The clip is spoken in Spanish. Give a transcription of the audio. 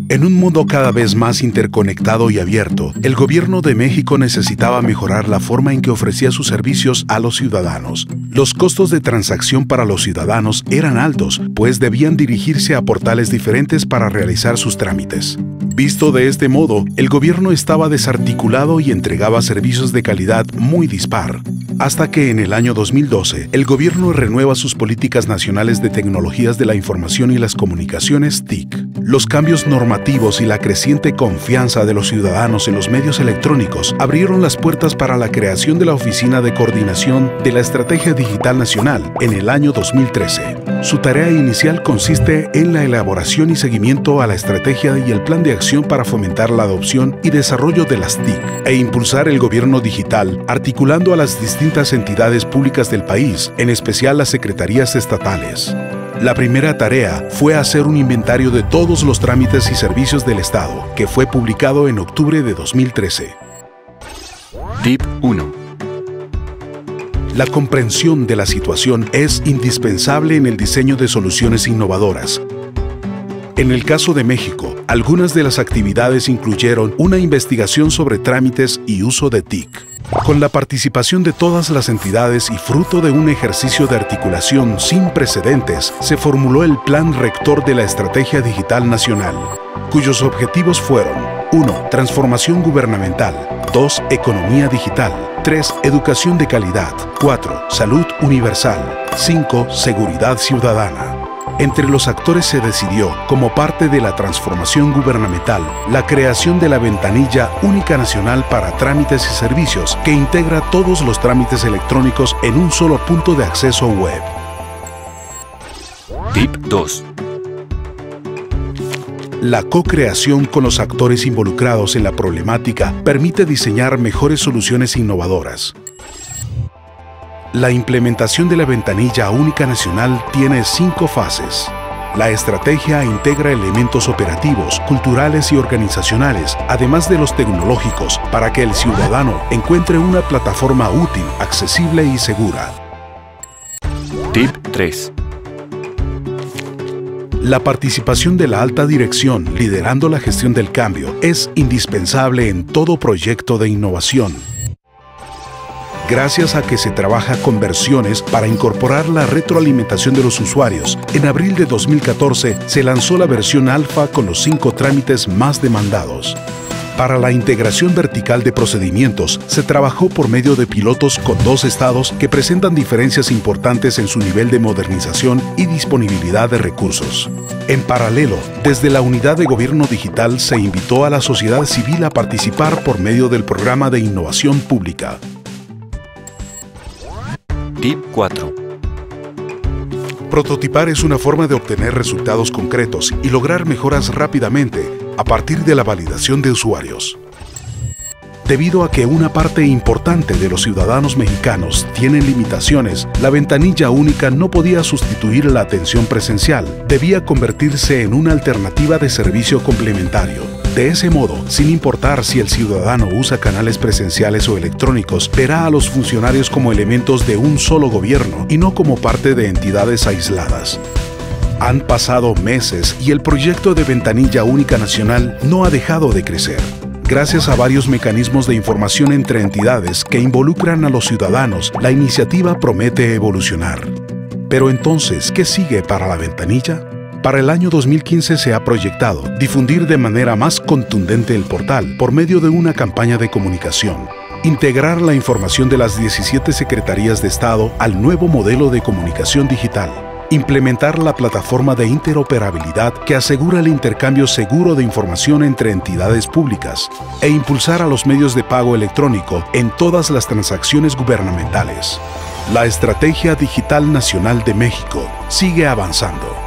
En un mundo cada vez más interconectado y abierto, el gobierno de México necesitaba mejorar la forma en que ofrecía sus servicios a los ciudadanos. Los costos de transacción para los ciudadanos eran altos, pues debían dirigirse a portales diferentes para realizar sus trámites. Visto de este modo, el gobierno estaba desarticulado y entregaba servicios de calidad muy dispar. Hasta que en el año 2012, el gobierno renueva sus políticas nacionales de tecnologías de la información y las comunicaciones TIC. Los cambios normativos y la creciente confianza de los ciudadanos en los medios electrónicos abrieron las puertas para la creación de la Oficina de Coordinación de la Estrategia Digital Nacional en el año 2013. Su tarea inicial consiste en la elaboración y seguimiento a la estrategia y el plan de acción para fomentar la adopción y desarrollo de las TIC e impulsar el gobierno digital, articulando a las distintas entidades públicas del país, en especial las secretarías estatales. La primera tarea fue hacer un inventario de todos los trámites y servicios del Estado, que fue publicado en octubre de 2013. Tip 1. La comprensión de la situación es indispensable en el diseño de soluciones innovadoras. En el caso de México, algunas de las actividades incluyeron una investigación sobre trámites y uso de TIC. Con la participación de todas las entidades y fruto de un ejercicio de articulación sin precedentes, se formuló el Plan Rector de la Estrategia Digital Nacional, cuyos objetivos fueron: 1. Transformación gubernamental. 2. Economía digital. 3. Educación de calidad. 4. Salud universal. 5. Seguridad ciudadana. Entre los actores se decidió, como parte de la transformación gubernamental, la creación de la Ventanilla Única Nacional para Trámites y Servicios, que integra todos los trámites electrónicos en un solo punto de acceso web. Tip 2. La co-creación con los actores involucrados en la problemática permite diseñar mejores soluciones innovadoras. La implementación de la Ventanilla Única Nacional tiene 5 fases. La estrategia integra elementos operativos, culturales y organizacionales, además de los tecnológicos, para que el ciudadano encuentre una plataforma útil, accesible y segura. Tip 3. La participación de la alta dirección liderando la gestión del cambio es indispensable en todo proyecto de innovación. Gracias a que se trabaja con versiones para incorporar la retroalimentación de los usuarios, en abril de 2014 se lanzó la versión alfa con los 5 trámites más demandados. Para la integración vertical de procedimientos, se trabajó por medio de pilotos con 2 estados que presentan diferencias importantes en su nivel de modernización y disponibilidad de recursos. En paralelo, desde la Unidad de Gobierno Digital se invitó a la sociedad civil a participar por medio del Programa de Innovación Pública. Tip 4. Prototipar es una forma de obtener resultados concretos y lograr mejoras rápidamente a partir de la validación de usuarios. Debido a que una parte importante de los ciudadanos mexicanos tienen limitaciones, la Ventanilla Única no podía sustituir la atención presencial, debía convertirse en una alternativa de servicio complementario. De ese modo, sin importar si el ciudadano usa canales presenciales o electrónicos, verá a los funcionarios como elementos de un solo gobierno y no como parte de entidades aisladas. Han pasado meses y el proyecto de Ventanilla Única Nacional no ha dejado de crecer. Gracias a varios mecanismos de información entre entidades que involucran a los ciudadanos, la iniciativa promete evolucionar. Pero entonces, ¿qué sigue para la Ventanilla? Para el año 2015 se ha proyectado difundir de manera más contundente el portal por medio de una campaña de comunicación, integrar la información de las 17 secretarías de Estado al nuevo modelo de comunicación digital, implementar la plataforma de interoperabilidad que asegura el intercambio seguro de información entre entidades públicas e impulsar a los medios de pago electrónico en todas las transacciones gubernamentales. La Estrategia Digital Nacional de México sigue avanzando.